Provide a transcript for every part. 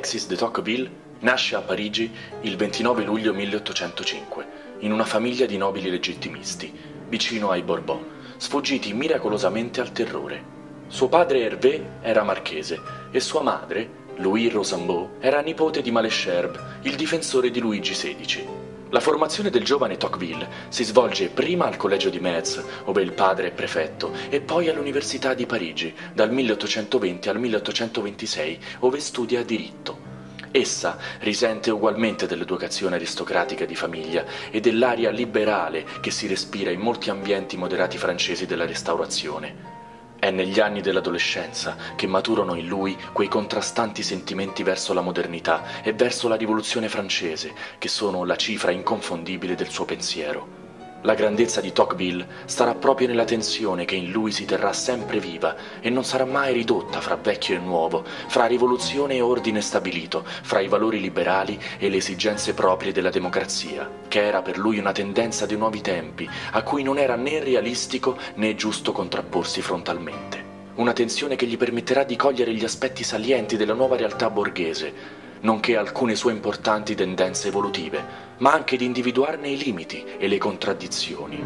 Alexis de Tocqueville nasce a Parigi il 29 luglio 1805, in una famiglia di nobili legittimisti, vicino ai Bourbon, sfuggiti miracolosamente al terrore. Suo padre Hervé era marchese e sua madre, Louis Rosambeau, era nipote di Malesherbes, il difensore di Luigi XVI. La formazione del giovane Tocqueville si svolge prima al collegio di Metz, dove il padre è prefetto, e poi all'Università di Parigi, dal 1820 al 1826, dove studia diritto. Essa risente ugualmente dell'educazione aristocratica di famiglia e dell'aria liberale che si respira in molti ambienti moderati francesi della Restaurazione. È negli anni dell'adolescenza che maturano in lui quei contrastanti sentimenti verso la modernità e verso la rivoluzione francese, che sono la cifra inconfondibile del suo pensiero. La grandezza di Tocqueville starà proprio nella tensione che in lui si terrà sempre viva e non sarà mai ridotta fra vecchio e nuovo, fra rivoluzione e ordine stabilito, fra i valori liberali e le esigenze proprie della democrazia, che era per lui una tendenza dei nuovi tempi, a cui non era né realistico né giusto contrapporsi frontalmente. Una tensione che gli permetterà di cogliere gli aspetti salienti della nuova realtà borghese, nonché alcune sue importanti tendenze evolutive, ma anche di individuarne i limiti e le contraddizioni.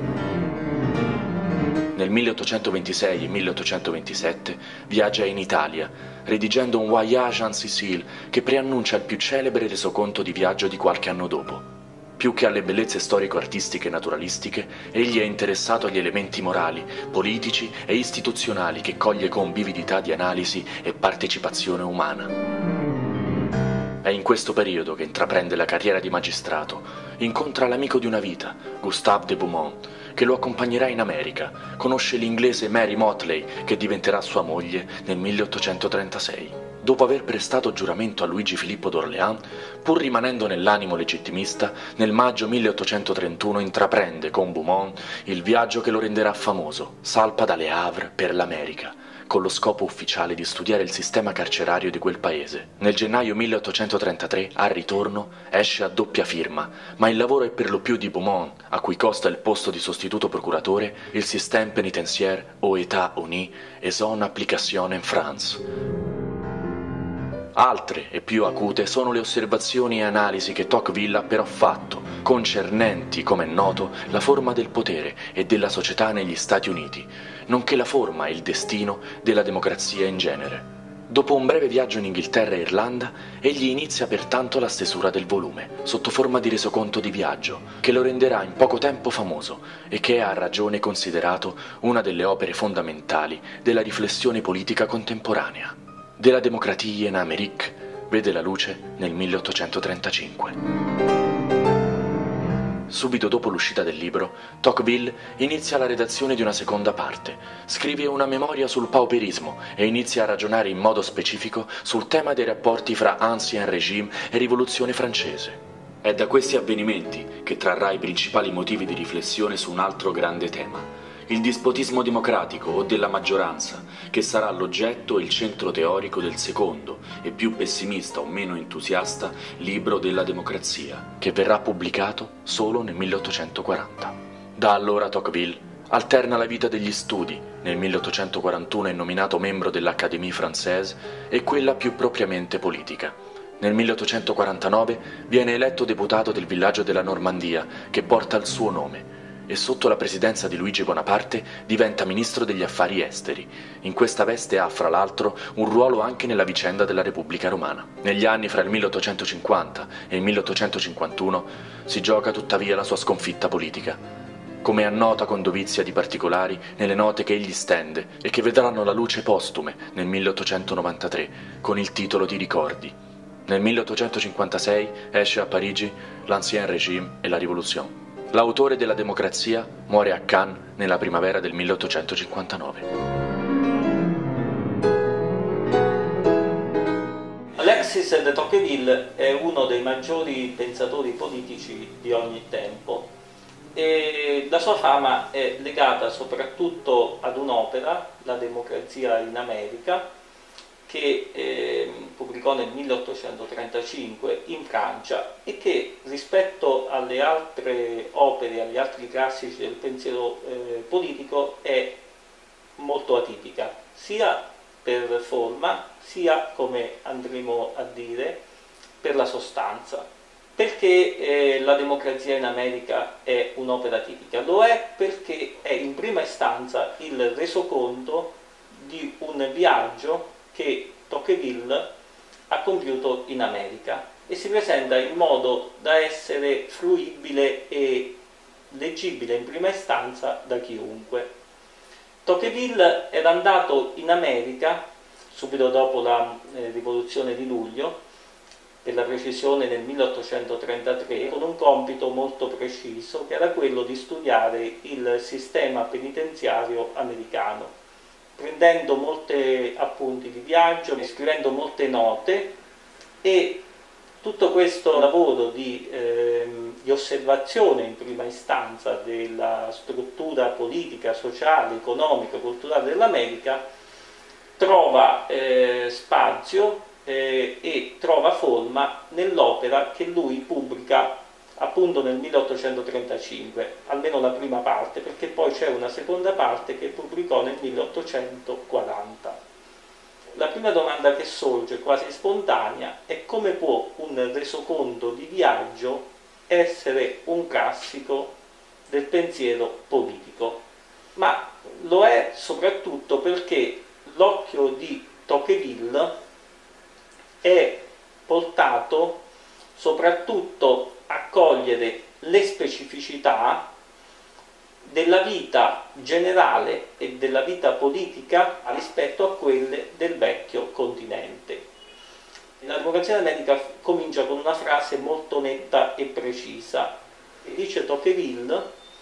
Nel 1826 e 1827 viaggia in Italia, redigendo un Voyage en Sicile che preannuncia il più celebre resoconto di viaggio di qualche anno dopo. Più che alle bellezze storico-artistiche e naturalistiche, egli è interessato agli elementi morali, politici e istituzionali che coglie con vividità di analisi e partecipazione umana. È in questo periodo che intraprende la carriera di magistrato. Incontra l'amico di una vita, Gustave de Beaumont, che lo accompagnerà in America. Conosce l'inglese Mary Motley, che diventerà sua moglie nel 1836. Dopo aver prestato giuramento a Luigi Filippo d'Orléans, pur rimanendo nell'animo legittimista, nel maggio 1831 intraprende con Beaumont il viaggio che lo renderà famoso, salpa da Le Havre per l'America, con lo scopo ufficiale di studiare il sistema carcerario di quel paese. Nel gennaio 1833, al ritorno, esce a doppia firma, ma il lavoro è per lo più di Beaumont, a cui costa il posto di sostituto procuratore, il Système pénitentiaire aux États-Unis et son application en France. Altre e più acute sono le osservazioni e analisi che Tocqueville ha però fatto, concernenti, come è noto, la forma del potere e della società negli Stati Uniti, nonché la forma e il destino della democrazia in genere. Dopo un breve viaggio in Inghilterra e Irlanda, egli inizia pertanto la stesura del volume, sotto forma di resoconto di viaggio, che lo renderà in poco tempo famoso e che è a ragione considerato una delle opere fondamentali della riflessione politica contemporanea. De la démocratie en Amérique vede la luce nel 1835. Subito dopo l'uscita del libro, Tocqueville inizia la redazione di una seconda parte, scrive una memoria sul pauperismo e inizia a ragionare in modo specifico sul tema dei rapporti fra Ancien Régime e Rivoluzione francese. È da questi avvenimenti che trarrà i principali motivi di riflessione su un altro grande tema, il dispotismo democratico o della maggioranza, che sarà l'oggetto e il centro teorico del secondo e più pessimista o meno entusiasta libro della democrazia, che verrà pubblicato solo nel 1840. Da allora Tocqueville alterna la vita degli studi, nel 1841 è nominato membro dell'Académie Française, e quella più propriamente politica. Nel 1849 viene eletto deputato del villaggio della Normandia, che porta il suo nome, e sotto la presidenza di Luigi Bonaparte diventa ministro degli affari esteri. In questa veste ha, fra l'altro, un ruolo anche nella vicenda della Repubblica Romana. Negli anni fra il 1850 e il 1851 si gioca tuttavia la sua sconfitta politica, come annota con dovizia di particolari nelle note che egli stende e che vedranno la luce postume nel 1893 con il titolo di Ricordi. Nel 1856 esce a Parigi L'Ancien Régime e la Rivolution. L'autore della democrazia muore a Cannes nella primavera del 1859. Alexis de Tocqueville è uno dei maggiori pensatori politici di ogni tempo e la sua fama è legata soprattutto ad un'opera, La democrazia in America, che pubblicò nel 1835 in Francia e che rispetto alle altre opere, agli altri classici del pensiero politico è molto atipica, sia per forma, sia, come andremo a dire, per la sostanza. Perché la democrazia in America è un'opera tipica? Lo è perché è in prima istanza il resoconto di un viaggio che Tocqueville ha compiuto in America e si presenta in modo da essere fruibile e leggibile in prima istanza da chiunque. Tocqueville era andato in America subito dopo la rivoluzione di luglio, per la precisione nel 1833, con un compito molto preciso che era quello di studiare il sistema penitenziario americano, prendendo molti appunti di viaggio, scrivendo molte note, e tutto questo lavoro di osservazione in prima istanza della struttura politica, sociale, economica, culturale dell'America trova spazio e trova forma nell'opera che lui pubblica appunto nel 1835, almeno la prima parte, perché poi c'è una seconda parte che pubblicò nel 1840. La prima domanda che sorge, quasi spontanea, è: come può un resoconto di viaggio essere un classico del pensiero politico? Ma lo è soprattutto perché l'occhio di Tocqueville è portato soprattutto a cogliere le specificità della vita generale e della vita politica rispetto a quelle del vecchio continente. La democrazia in America comincia con una frase molto netta e precisa. Dice Tocqueville: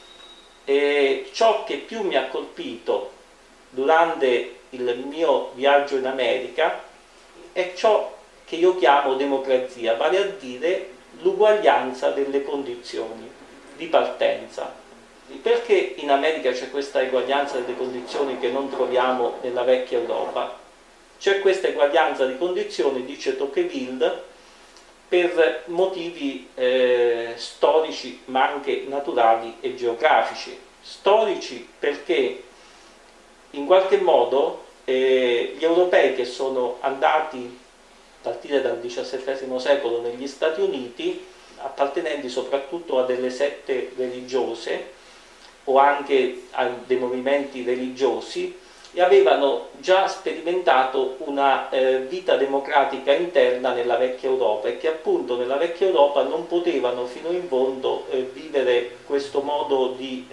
ciò che più mi ha colpito durante il mio viaggio in America è ciò che io chiamo democrazia, vale a dire l'uguaglianza delle condizioni di partenza. Perché in America c'è questa eguaglianza delle condizioni che non troviamo nella vecchia Europa? C'è questa eguaglianza di condizioni, dice Tocqueville, per motivi storici ma anche naturali e geografici. Storici perché in qualche modo gli europei che sono andati a partire dal XVII secolo negli Stati Uniti, appartenenti soprattutto a delle sette religiose o anche a dei movimenti religiosi, e avevano già sperimentato una vita democratica interna nella vecchia Europa, e che appunto nella vecchia Europa non potevano fino in fondo vivere questo modo di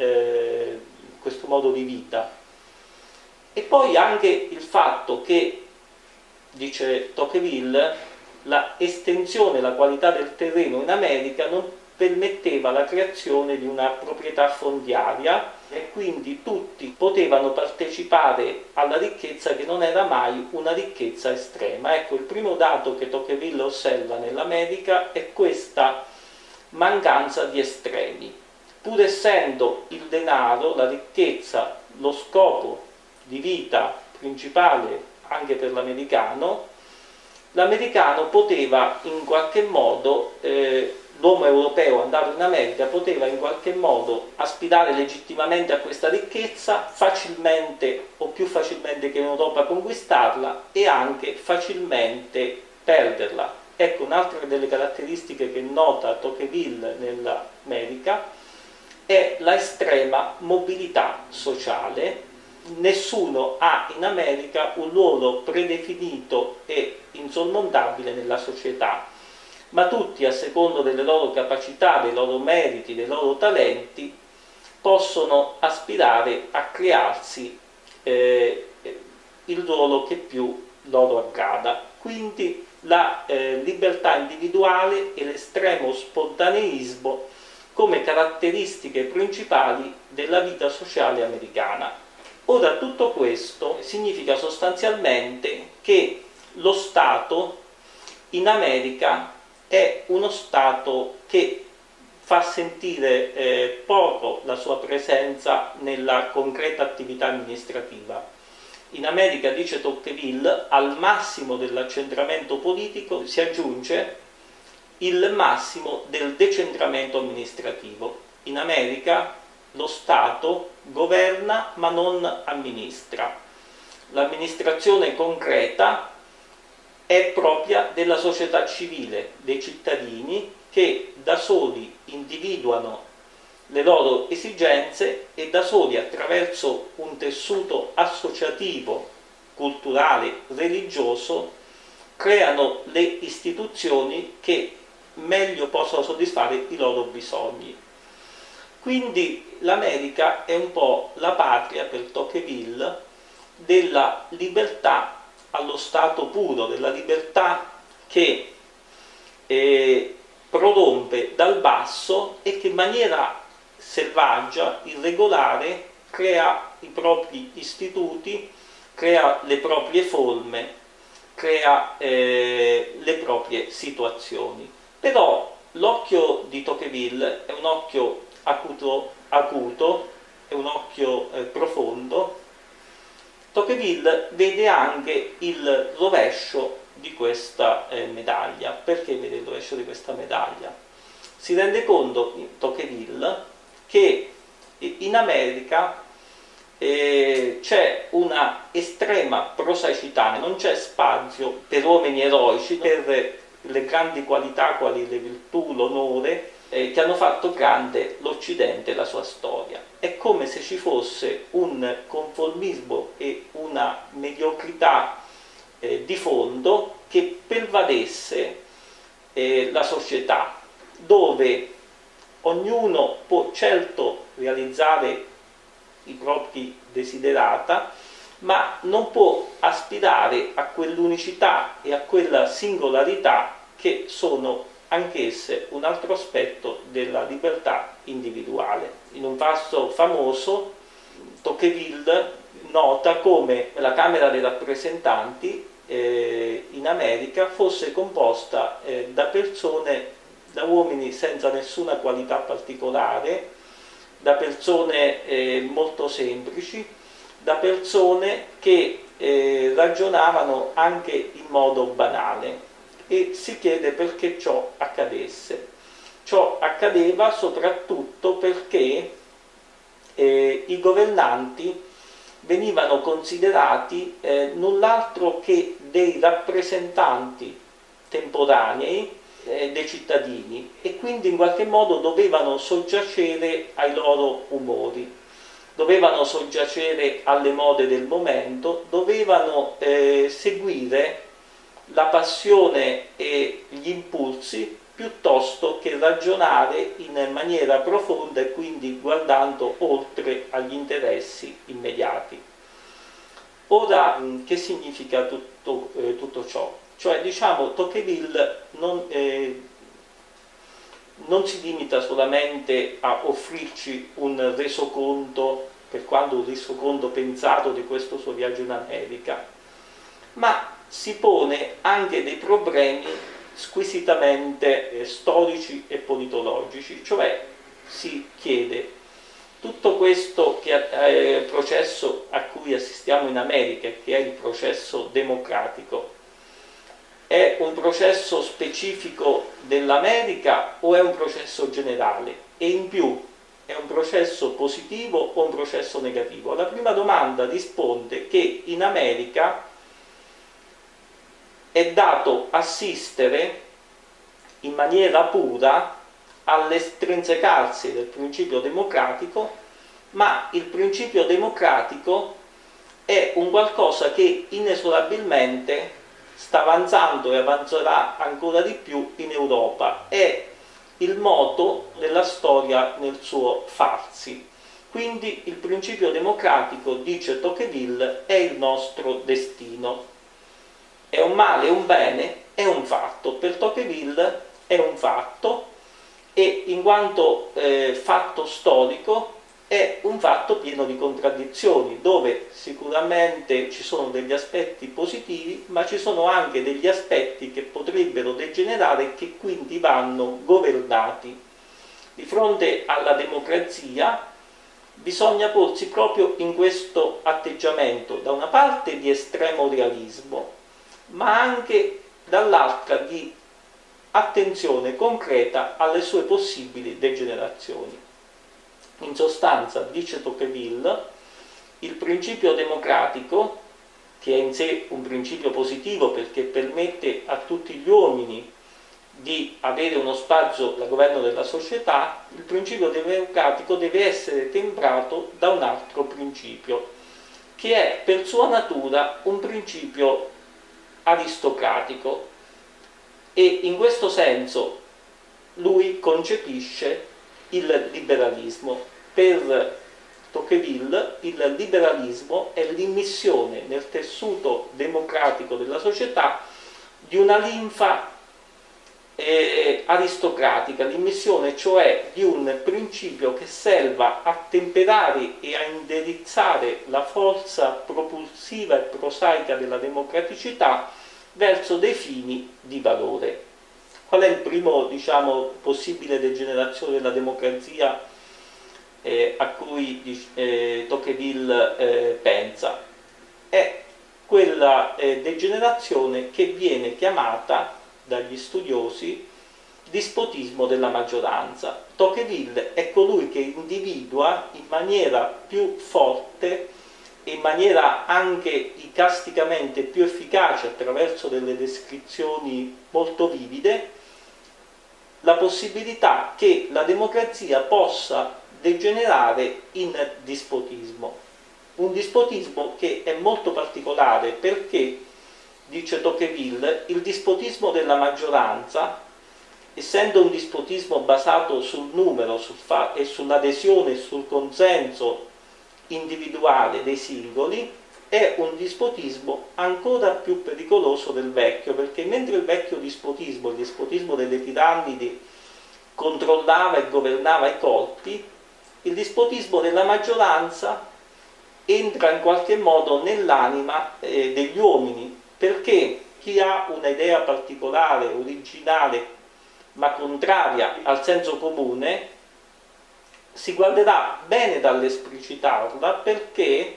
vita. E poi anche il fatto che, dice Tocqueville, la estensione, la qualità del terreno in America non permetteva la creazione di una proprietà fondiaria, e quindi tutti potevano partecipare alla ricchezza che non era mai una ricchezza estrema. Ecco, il primo dato che Tocqueville osserva nell'America è questa mancanza di estremi. Pur essendo il denaro, la ricchezza, lo scopo di vita principale anche per l'americano poteva in qualche modo, l'uomo europeo andato in America poteva in qualche modo aspirare legittimamente a questa ricchezza, facilmente o più facilmente che in Europa conquistarla, e anche facilmente perderla. Ecco, un'altra delle caratteristiche che nota Tocqueville nell'America è la estrema mobilità sociale. Nessuno ha in America un ruolo predefinito e insormontabile nella società, ma tutti, a secondo delle loro capacità, dei loro meriti, dei loro talenti, possono aspirare a crearsi il ruolo che più loro aggrada. Quindi la libertà individuale e l'estremo spontaneismo come caratteristiche principali della vita sociale americana. Ora, tutto questo significa sostanzialmente che lo Stato in America è uno Stato che fa sentire poco la sua presenza nella concreta attività amministrativa. In America, dice Tocqueville, al massimo dell'accentramento politico si aggiunge il massimo del decentramento amministrativo. In America lo Stato governa ma non amministra. L'amministrazione concreta è propria della società civile, dei cittadini che da soli individuano le loro esigenze e da soli, attraverso un tessuto associativo, culturale, religioso, creano le istituzioni che meglio possono soddisfare i loro bisogni. Quindi l'America è un po' la patria, per Tocqueville, della libertà allo stato puro, della libertà che prorompe dal basso e che in maniera selvaggia, irregolare, crea i propri istituti, crea le proprie forme, crea le proprie situazioni. Però l'occhio di Tocqueville è un occhio acuto, è un occhio profondo. Tocqueville vede anche il rovescio di questa medaglia. Perché vede il rovescio di questa medaglia? Si rende conto, Tocqueville, che in America c'è una estrema prosaicità, non c'è spazio per uomini eroici, per le grandi qualità quali le virtù, l'onore, che hanno fatto grande l'Occidente e la sua storia. È come se ci fosse un conformismo e una mediocrità di fondo che pervadesse la società, dove ognuno può certo realizzare i propri desiderata, ma non può aspirare a quell'unicità e a quella singolarità che sono anch'esse un altro aspetto della libertà individuale. In un passo famoso, Tocqueville nota come la Camera dei rappresentanti in America fosse composta da uomini senza nessuna qualità particolare, da persone molto semplici, da persone che ragionavano anche in modo banale, e si chiede perché ciò accadesse. Ciò accadeva soprattutto perché i governanti venivano considerati null'altro che dei rappresentanti temporanei dei cittadini, e quindi in qualche modo dovevano soggiacere ai loro umori, dovevano soggiacere alle mode del momento, dovevano seguire la passione e gli impulsi piuttosto che ragionare in maniera profonda e quindi guardando oltre agli interessi immediati. Ora, che significa tutto ciò? Cioè, diciamo, Tocqueville non si limita solamente a offrirci un resoconto, per quanto un resoconto pensato di questo suo viaggio in America, ma si pone anche dei problemi squisitamente storici e politologici, cioè si chiede: tutto questo processo a cui assistiamo in America, che è il processo democratico, è un processo specifico dell'America o è un processo generale? E in più, è un processo positivo o un processo negativo? La prima domanda risponde che in America è dato assistere in maniera pura all'estrinsecarsi del principio democratico, ma il principio democratico è un qualcosa che inesorabilmente sta avanzando e avanzerà ancora di più in Europa. È il moto della storia nel suo farsi. Quindi il principio democratico, dice Tocqueville, è il nostro destino. È un male, è un bene, è un fatto. Per Tocqueville è un fatto, e in quanto fatto storico è un fatto pieno di contraddizioni, dove sicuramente ci sono degli aspetti positivi, ma ci sono anche degli aspetti che potrebbero degenerare e che quindi vanno governati. Di fronte alla democrazia bisogna porsi proprio in questo atteggiamento, da una parte di estremo realismo, ma anche dall'altra di attenzione concreta alle sue possibili degenerazioni. In sostanza, dice Tocqueville, il principio democratico che è in sé un principio positivo perché permette a tutti gli uomini di avere uno spazio al governo della società, il principio democratico deve essere temprato da un altro principio, che è per sua natura un principio aristocratico, e in questo senso lui concepisce il liberalismo. Per Tocqueville il liberalismo è l'immissione nel tessuto democratico della società di una linfa aristocratica, l'immissione cioè di un principio che serva a temperare e a indirizzare la forza propulsiva e prosaica della democraticità verso dei fini di valore. Qual è il primo, possibile degenerazione della democrazia a cui Tocqueville pensa? È quella degenerazione che viene chiamata dagli studiosi dispotismo della maggioranza. Tocqueville è colui che individua in maniera più forte e in maniera anche icasticamente più efficace, attraverso delle descrizioni molto vivide, la possibilità che la democrazia possa degenerare in dispotismo. Un dispotismo che è molto particolare perché, dice Tocqueville, il dispotismo della maggioranza, essendo un dispotismo basato sul numero e sull'adesione e sul consenso individuale dei singoli, è un dispotismo ancora più pericoloso del vecchio, perché mentre il vecchio dispotismo, il dispotismo delle tirannidi, controllava e governava i colpi, il dispotismo della maggioranza entra in qualche modo nell'anima degli uomini, perché chi ha un'idea particolare, originale, ma contraria al senso comune, si guarderà bene dall'esplicitarla perché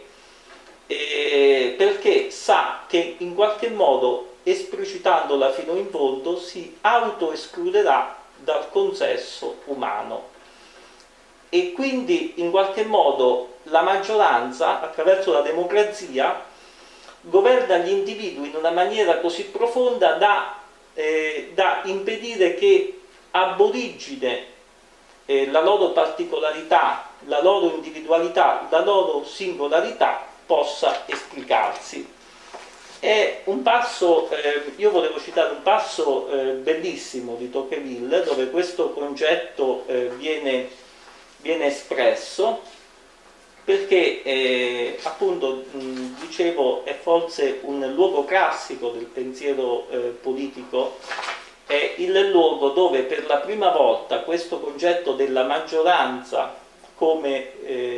sa che in qualche modo, esplicitandola fino in fondo, si autoescluderà dal consesso umano. E quindi in qualche modo la maggioranza, attraverso la democrazia, governa gli individui in una maniera così profonda da impedire che ab origine la loro particolarità, la loro individualità, la loro singolarità possa esplicarsi. È un passo, io volevo citare un passo bellissimo di Tocqueville, dove questo concetto viene espresso, perché appunto dicevo è forse un luogo classico del pensiero politico, è il luogo dove per la prima volta questo concetto della maggioranza come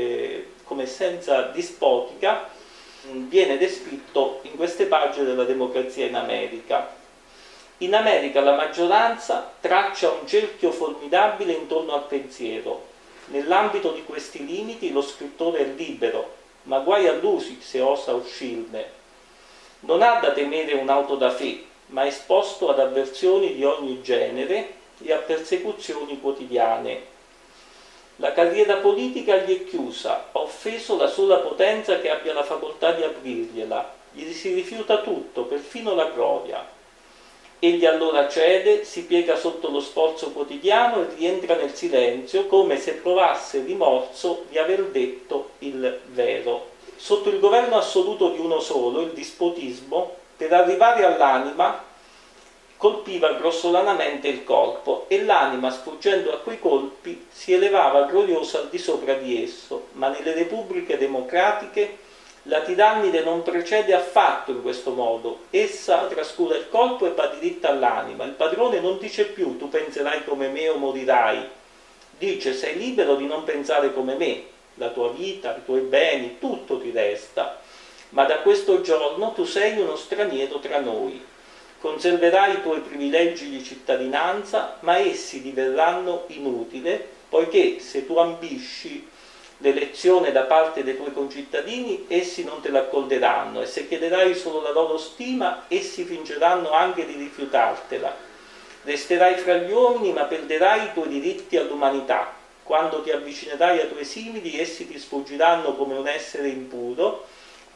essenza dispotica viene descritto in queste pagine della democrazia in America. In America la maggioranza traccia un cerchio formidabile intorno al pensiero. Nell'ambito di questi limiti lo scrittore è libero, ma guai a lui se osa uscirne. Non ha da temere un'auto da fe, ma è esposto ad avversioni di ogni genere e a persecuzioni quotidiane. La carriera politica gli è chiusa, ha offeso la sola potenza che abbia la facoltà di aprirgliela, gli si rifiuta tutto, perfino la gloria. Egli allora cede, si piega sotto lo sforzo quotidiano e rientra nel silenzio, come se provasse rimorso di aver detto il vero. Sotto il governo assoluto di uno solo, il dispotismo, per arrivare all'anima, colpiva grossolanamente il corpo e l'anima, sfuggendo a quei colpi, si elevava gloriosa al di sopra di esso, ma nelle repubbliche democratiche la tirannide non procede affatto in questo modo. Essa trascura il corpo e va diritta all'anima. Il padrone non dice più tu penserai come me o morirai. Dice sei libero di non pensare come me. La tua vita, i tuoi beni, tutto ti resta. Ma da questo giorno tu sei uno straniero tra noi. Conserverai i tuoi privilegi di cittadinanza, ma essi diverranno inutili, poiché se tu ambisci l'elezione da parte dei tuoi concittadini, essi non te l'accorderanno, e se chiederai solo la loro stima, essi fingeranno anche di rifiutartela. Resterai fra gli uomini, ma perderai i tuoi diritti all'umanità. Quando ti avvicinerai ai tuoi simili, essi ti sfuggiranno come un essere impuro,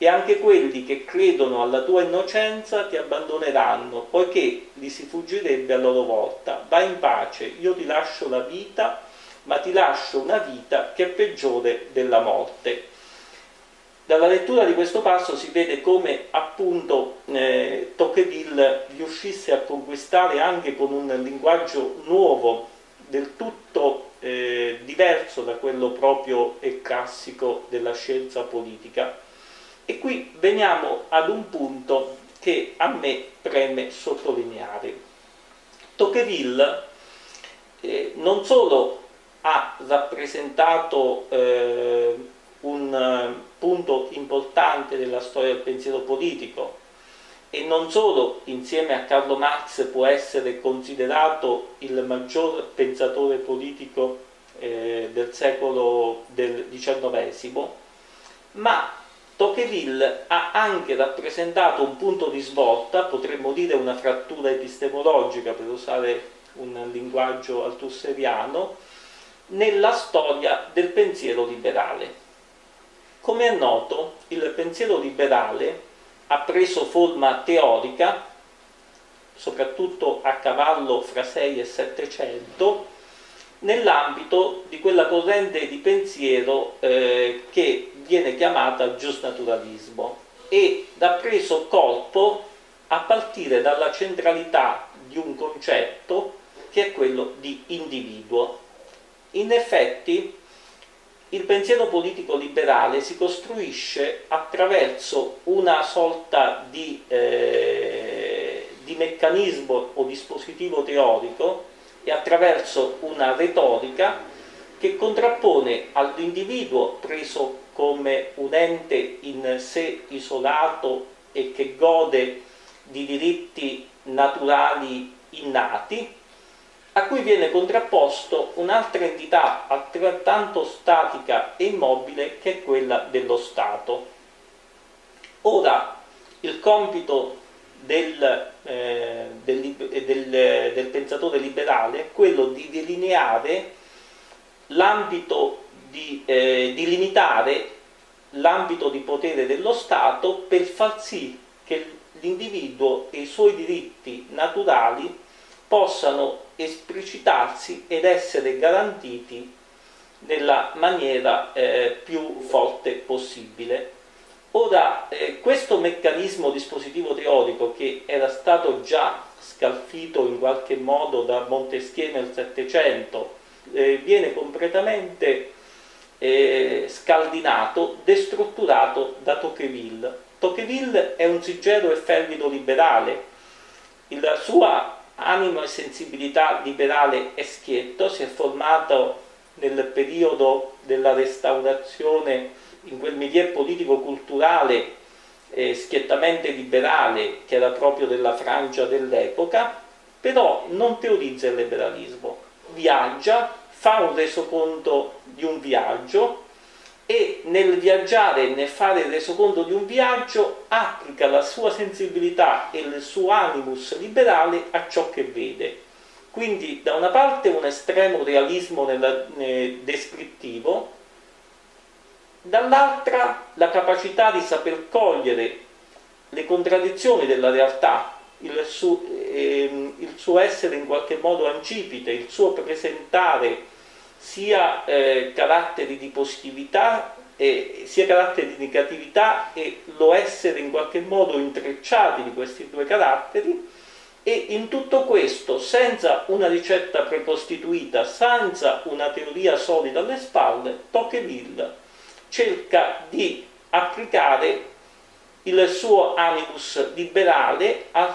e anche quelli che credono alla tua innocenza ti abbandoneranno, poiché li si fuggirebbe a loro volta. Vai in pace, io ti lascio la vita, ma ti lascio una vita che è peggiore della morte. Dalla lettura di questo passo si vede come appunto Tocqueville riuscisse a conquistare anche con un linguaggio nuovo, del tutto diverso da quello proprio e classico della scienza politica. E qui veniamo ad un punto che a me preme sottolineare. Tocqueville non solo ha rappresentato un punto importante della storia del pensiero politico e non solo insieme a Carlo Marx può essere considerato il maggior pensatore politico del secolo del XIX, ma Tocqueville ha anche rappresentato un punto di svolta, potremmo dire una frattura epistemologica per usare un linguaggio althusserliano, nella storia del pensiero liberale. Come è noto, il pensiero liberale ha preso forma teorica, soprattutto a cavallo fra 6 e 700, nell'ambito di quella corrente di pensiero che viene chiamata giusnaturalismo ed ha preso corpo a partire dalla centralità di un concetto che è quello di individuo. In effetti, il pensiero politico liberale si costruisce attraverso una sorta di meccanismo o dispositivo teorico e attraverso una retorica che contrappone all'individuo preso come un ente in sé isolato e che gode di diritti naturali innati, a cui viene contrapposto un'altra entità altrettanto statica e immobile che è quella dello Stato. Ora, il compito del pensatore liberale è quello di delineare l'ambito, di limitare l'ambito di potere dello Stato per far sì che l'individuo e i suoi diritti naturali possano esplicitarsi ed essere garantiti nella maniera più forte possibile. Ora, questo meccanismo dispositivo teorico che era stato già scalfito in qualche modo da Montesquieu nel Settecento viene completamente scaldinato, destrutturato da Tocqueville. Tocqueville è un sincero e fervido liberale. La sua anima e sensibilità liberale è schietto, si è formato nel periodo della Restaurazione in quel milieu politico-culturale schiettamente liberale che era proprio della Francia dell'epoca, però non teorizza il liberalismo, viaggia, fa un resoconto di un viaggio e nel viaggiare e nel fare il resoconto di un viaggio applica la sua sensibilità e il suo animus liberale a ciò che vede. Quindi da una parte un estremo realismo descrittivo, dall'altra la capacità di saper cogliere le contraddizioni della realtà, il suo essere in qualche modo ancipite, il suo presentare sia caratteri di positività sia caratteri di negatività e lo essere in qualche modo intrecciati di questi due caratteri, e in tutto questo senza una ricetta precostituita, senza una teoria solida alle spalle, Tocqueville cerca di applicare il suo animus liberale al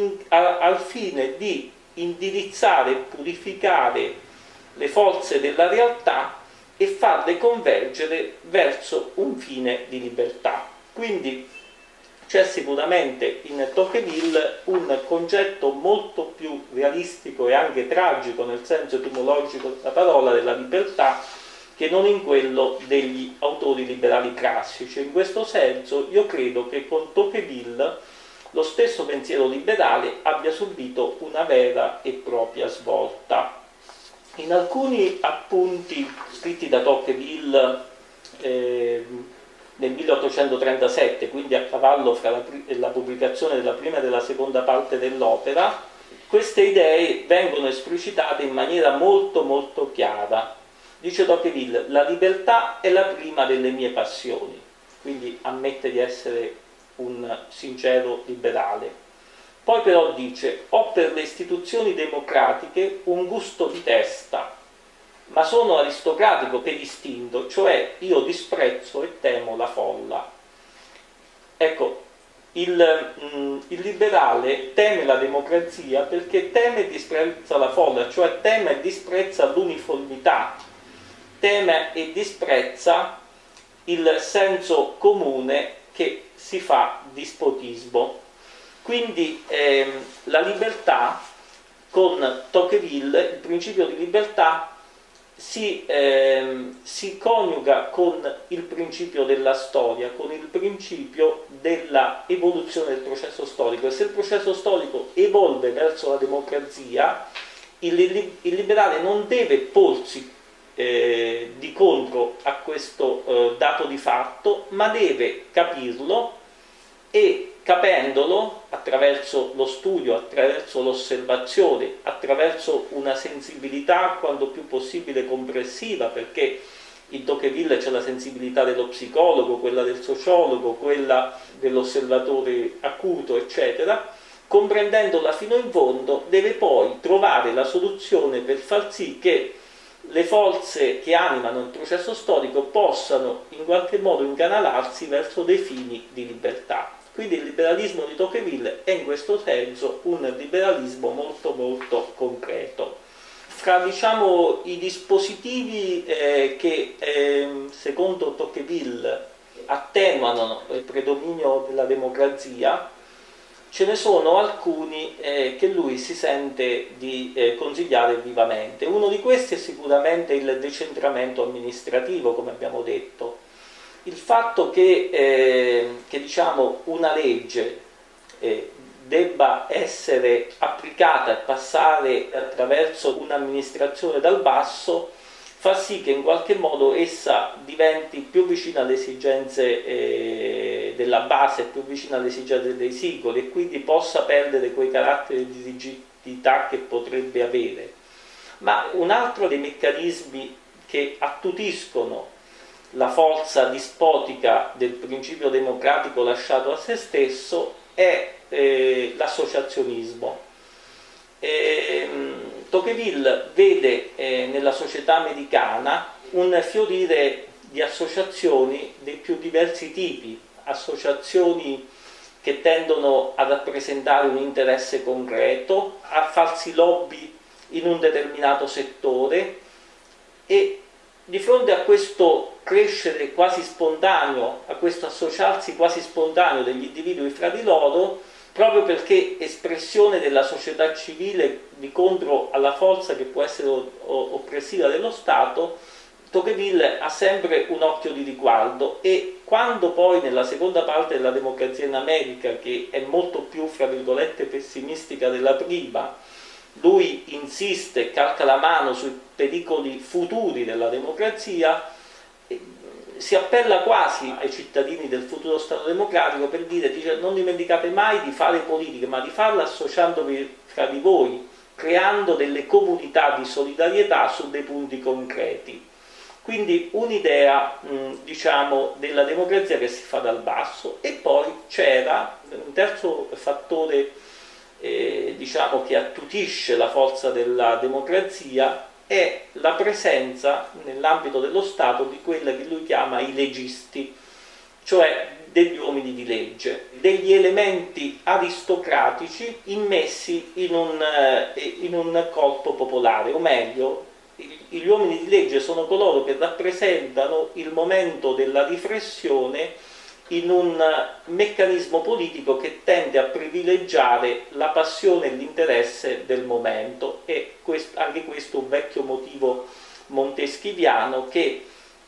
fine di indirizzare e purificare le forze della realtà e farle convergere verso un fine di libertà. Quindi c'è sicuramente in Tocqueville un concetto molto più realistico e anche tragico nel senso etimologico della parola della libertà che non in quello degli autori liberali classici. In questo senso io credo che con Tocqueville lo stesso pensiero liberale abbia subito una vera e propria svolta. In alcuni appunti scritti da Tocqueville nel 1837, quindi a cavallo fra la pubblicazione della prima e della seconda parte dell'opera, queste idee vengono esplicitate in maniera molto molto chiara. Dice Tocqueville: la libertà è la prima delle mie passioni, quindi ammette di essere un sincero liberale. Poi però dice: ho per le istituzioni democratiche un gusto di testa, ma sono aristocratico per istinto, cioè io disprezzo e temo la folla. Ecco, il liberale teme la democrazia perché teme e disprezza la folla, cioè teme e disprezza l'uniformità, teme e disprezza il senso comune che si fa dispotismo. Quindi la libertà, con Tocqueville, il principio di libertà si coniuga con il principio della storia, con il principio della evoluzione del processo storico. E se il processo storico evolve verso la democrazia, il liberale non deve porsi di contro a questo dato di fatto, ma deve capirlo e, capendolo attraverso lo studio, attraverso l'osservazione, attraverso una sensibilità quanto più possibile complessiva, perché in Tocqueville c'è la sensibilità dello psicologo, quella del sociologo, quella dell'osservatore acuto, eccetera, comprendendola fino in fondo, deve poi trovare la soluzione per far sì che le forze che animano il processo storico possano in qualche modo incanalarsi verso dei fini di libertà. Quindi il liberalismo di Tocqueville è in questo senso un liberalismo molto molto concreto. Fra, diciamo, i dispositivi che secondo Tocqueville attenuano il predominio della democrazia, ce ne sono alcuni che lui si sente di consigliare vivamente. Uno di questi è sicuramente il decentramento amministrativo, come abbiamo detto. Il fatto che diciamo, una legge debba essere applicata e passare attraverso un'amministrazione dal basso fa sì che in qualche modo essa diventi più vicina alle esigenze della base, più vicina alle esigenze dei singoli, e quindi possa perdere quei caratteri di rigidità che potrebbe avere. Ma un altro dei meccanismi che attutiscono la forza dispotica del principio democratico lasciato a se stesso è l'associazionismo. Tocqueville vede nella società americana un fiorire di associazioni dei più diversi tipi, associazioni che tendono a rappresentare un interesse concreto, a farsi lobby in un determinato settore, e di fronte a questo crescere quasi spontaneo, a questo associarsi quasi spontaneo degli individui fra di loro, proprio perché espressione della società civile di contro alla forza che può essere oppressiva dello Stato, Tocqueville ha sempre un occhio di riguardo, e quando poi nella seconda parte della Democrazia in America, che è molto più, fra virgolette, pessimistica della prima, lui insiste, calca la mano sui pericoli futuri della democrazia, si appella quasi ai cittadini del futuro Stato democratico per dire: dice, non dimenticate mai di fare politica, ma di farla associandovi fra di voi, creando delle comunità di solidarietà su dei punti concreti. Quindi un'idea, diciamo, della democrazia che si fa dal basso. E poi c'era un terzo fattore diciamo, che attutisce la forza della democrazia, è la presenza nell'ambito dello Stato di quella che lui chiama i legisti, cioè degli uomini di legge, degli elementi aristocratici immessi in un corpo popolare, o meglio, gli uomini di legge sono coloro che rappresentano il momento della riflessione in un meccanismo politico che tende a privilegiare la passione e l'interesse del momento, e anche questo è un vecchio motivo montesquiviano che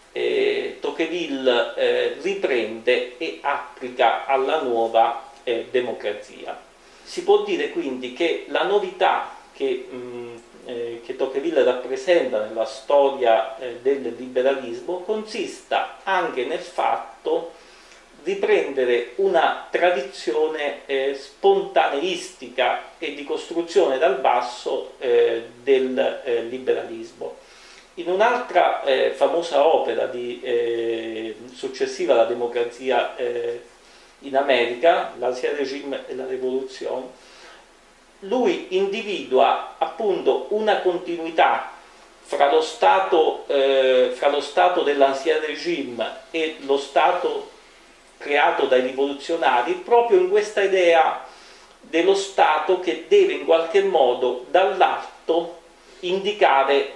Tocqueville riprende e applica alla nuova democrazia. Si può dire quindi che la novità che Tocqueville rappresenta nella storia del liberalismo consista anche nel fatto fatto riprendere una tradizione spontaneistica e di costruzione dal basso del liberalismo. In un'altra famosa opera successiva alla democrazia in America, l'Ancien Régime e la Rivoluzione, lui individua appunto una continuità fra lo Stato dell'Ancien Régime e lo Stato creato dai rivoluzionari, proprio in questa idea dello Stato che deve in qualche modo dall'alto indicare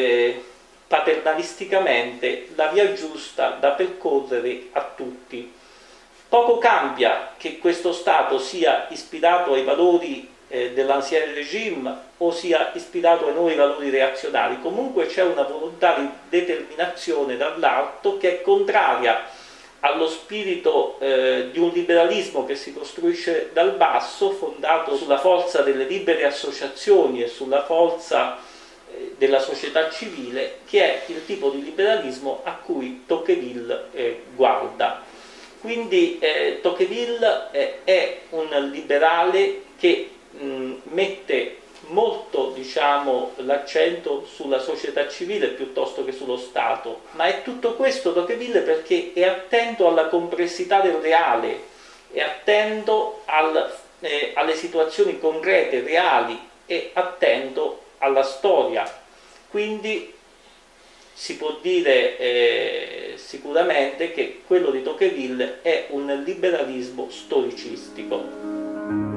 paternalisticamente la via giusta da percorrere a tutti. Poco cambia che questo Stato sia ispirato ai valori dell'Ancien Régime o sia ispirato ai nuovi valori reazionari, comunque c'è una volontà di determinazione dall'alto che è contraria allo spirito di un liberalismo che si costruisce dal basso, fondato sulla forza delle libere associazioni e sulla forza della società civile, che è il tipo di liberalismo a cui Tocqueville guarda. Quindi Tocqueville è un liberale che mette molto, diciamo, l'accento sulla società civile piuttosto che sullo Stato, ma è tutto questo Tocqueville perché è attento alla complessità del reale, è attento alle situazioni concrete, reali, è attento alla storia. Quindi si può dire sicuramente che quello di Tocqueville è un liberalismo storicistico.